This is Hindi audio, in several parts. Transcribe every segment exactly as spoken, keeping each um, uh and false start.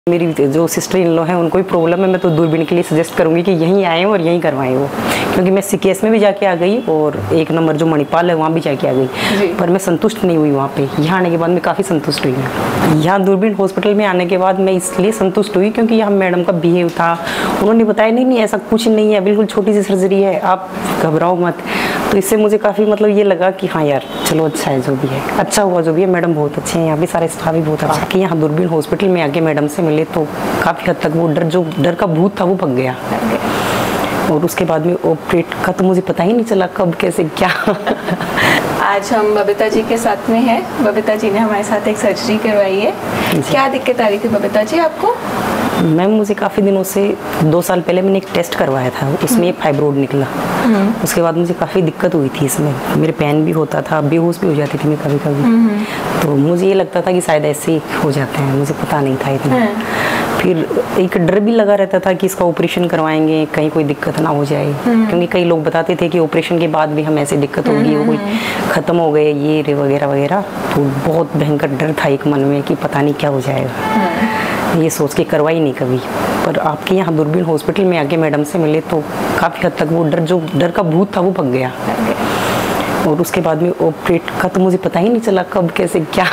मेरी जो सिस्टर इन लॉ है उनको भी प्रॉब्लम है, मैं तो दूरबीन के लिए सजेस्ट करूंगी कि यहीं आएँ और यहीं करवाएं वो, क्योंकि मैं सीकेएस में भी जाके आ गई और एक नंबर जो मणिपाल है वहाँ भी जाके आ गई, पर मैं संतुष्ट नहीं हुई वहाँ पे। यहाँ आने के बाद मैं काफ़ी संतुष्ट हुई मैं। यहाँ दूरबीन हॉस्पिटल में आने के बाद मैं इसलिए संतुष्ट हुई क्योंकि यहाँ मैडम का बिहेव था, उन्होंने बताया नहीं नहीं ऐसा कुछ नहीं है, बिल्कुल छोटी सी सर्जरी है, आप घबराओ मत। तो इससे मुझे काफ़ी मतलब ये लगा कि हाँ यार चलो अच्छा है जो भी है, अच्छा हुआ जो भी है। मैडम बहुत अच्छे हैं, यहाँ पे सारे स्टाफ भी बहुत अच्छा कि यहाँ दूरबीन हॉस्पिटल में आके मैडम से मिले तो काफ़ी हद तक वो डर जो डर का भूत था वो भग गया। और उसके बाद में ऑपरेट का तो मुझे पता ही नहीं चला कब कैसे क्या। आज हम बबीता जी के साथ में हैं। बबीता जी ने हमारे साथ एक सर्जरी करवाई है। क्या दिक्कत आ रही थी बबीता जी आपको? मैम मुझे काफ़ी दिनों से दो साल पहले मैंने एक टेस्ट करवाया था, उसमें एक फाइब्रोड निकला। उसके बाद मुझे काफ़ी दिक्कत हुई थी इसमें, मेरे पेन भी होता था, बेहोश भी हो जाती थी मैं कभी कभी। तो मुझे ये लगता था कि शायद ऐसे ही हो जाते हैं, मुझे पता नहीं था इतना। फिर एक डर भी लगा रहता था कि इसका ऑपरेशन करवाएंगे कहीं कोई दिक्कत ना हो जाए, क्योंकि कई लोग बताते थे कि ऑपरेशन के बाद भी हम ऐसे दिक्कत होगी, वो कोई ख़त्म हो गए ये रे वगैरह वगैरह। तो बहुत भयंकर डर था एक मन में कि पता नहीं क्या हो जाएगा, ये सोच के करवाई नहीं कभी। पर आपके यहाँ दूरबीन हॉस्पिटल में आके मैडम से मिले तो काफ़ी हद तक वो डर जो डर का भूत था वो भग गया। और उसके बाद में ऑपरेट का तो मुझे पता ही नहीं चला कब कैसे क्या।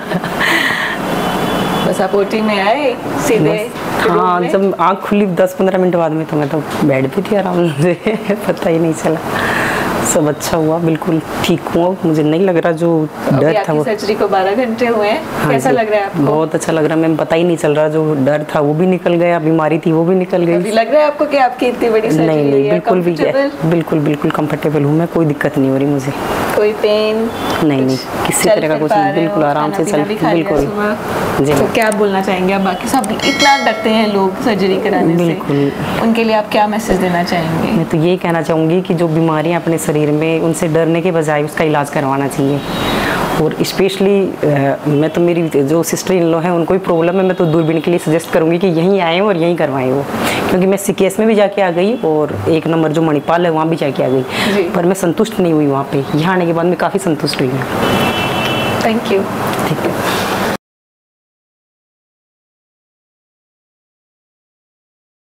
बस आप ओटी में आए सीधे? हाँ, जब आँख खुली दस पंद्रह मिनट बाद में तो मैं तो बेड पे थी आराम से। पता ही नहीं चला, सब अच्छा हुआ, बिल्कुल ठीक हुआ। मुझे नहीं लग रहा जो डर था वो। सर्जरी को बारह घंटे हुए हैं। हाँ, कैसा लग रहा है आपको? बहुत अच्छा लग रहा है मैम, पता ही नहीं चल रहा, जो डर था वो भी निकल गया, बीमारी थी वो भी निकल गई। अभी लग रहा है आपको कि आपकी इतनी बड़ी सर्जरी? नहीं नहीं बिल्कुल भी, बिल्कुल बिल्कुल कंफर्टेबल हूँ मैं, कोई दिक्कत नहीं हो रही मुझे। कोई पेन? नहीं नहीं किसी तरह का कुछ नहीं, बिल्कुल आराम से चल बिल्कुल जी। तो क्या बोलना चाहेंगे आप? बाकी सब इतना डरते हैं लोग सर्जरी कराने से, बिल्कुल उनके लिए आप क्या मैसेज देना चाहेंगे? मैं तो यही कहना चाहूँगी कि जो बीमारियाँ अपने शरीर में, उनसे डरने के बजाय उसका इलाज करवाना चाहिए। और स्पेशली मैं तो मेरी जो सिस्टर इन लॉ है उनको भी प्रॉब्लम है, मैं तो दूरबीन के लिए सजेस्ट करूँगी कि यहीं आएँ और यहीं करवाएं वो, क्योंकि मैं सीकेएस में भी जाके आ गई और एक नंबर जो मणिपाल है वहाँ भी जाके आ गई, पर मैं संतुष्ट नहीं हुई वहाँ पे। यहाँ आने के बाद मैं काफ़ी संतुष्ट हुई। Thank you. ठीक है।